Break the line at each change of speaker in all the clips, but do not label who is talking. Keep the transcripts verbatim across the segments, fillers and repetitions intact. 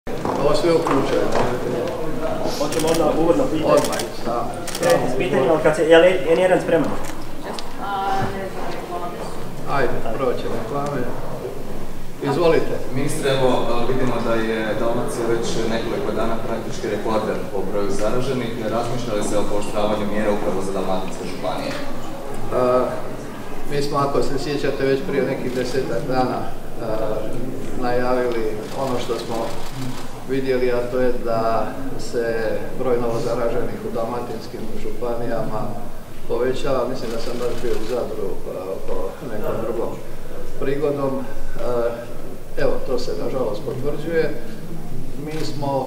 Ovo sve uključuje.
Hoćemo odmah uvodno pitanje.
Odmah, da.
S pitanjem, ali kad se, je li je nijedan spreman?
Ajde, proće reklame. Izvolite.
Ministre, evo vidimo da je Dalmacija već nekoliko dana praktički rekorder po broju zaraženih. Razmišljali se o pooštravanju mjera upravo za dalmatinske županije?
Uh, mi smo, ako se sjećate, već prije nekih desetak dana uh, najavili ono što smo vidjeli, a to je da se broj novozaraženih u dalmatinskim županijama povećava. Mislim da sam baš bio u Zadru po nekom drugom prigodom. Evo, to se nažalost potvrđuje. Mi smo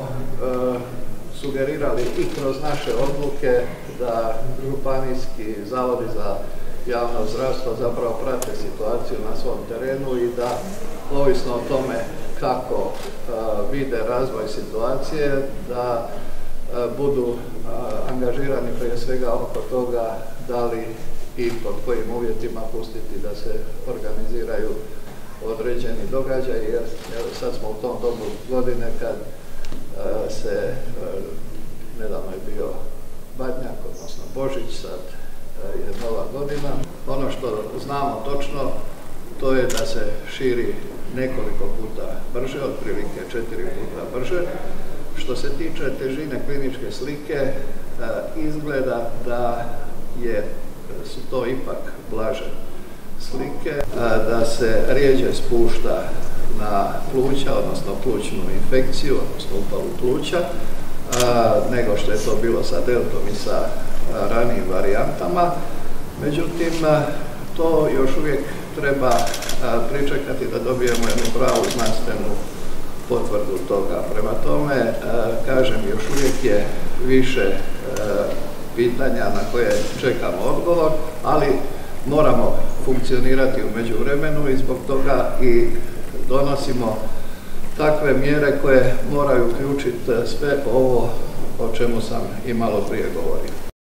sugerirali i kroz naše odluke da županijski zavodi za javno zdravstvo zapravo prate situaciju na svom terenu i da, ovisno o tome kako uh, vide razvoj situacije, da uh, budu uh, angažirani prije svega oko toga da li i pod kojim uvjetima pustiti da se organiziraju određeni događaj, jer evo, sad smo u tom dobu godine kad uh, se, uh, nedavno je bio Badnjak, odnosno Božić, sad uh, je nova godina. Ono što znamo točno, to je da se širi nekoliko puta brže, otprilike četiri puta brže. Što se tiče težine kliničke slike, e, izgleda da je, su to ipak blaže slike, e, da se rijeđe spušta na pluća, odnosno plućnu infekciju, odnosno upalu pluća, e, nego što je to bilo sa deltom i sa e, ranijim varijantama. Međutim, to još uvijek treba a, pričekati da dobijemo jednu pravu znanstvenu potvrdu toga. Prema tome, a, kažem, još uvijek je više a, pitanja na koje čekamo odgovor, ali moramo funkcionirati u međuvremenu i zbog toga i donosimo takve mjere koje moraju uključiti sve ovo o čemu sam i malo prije govorio.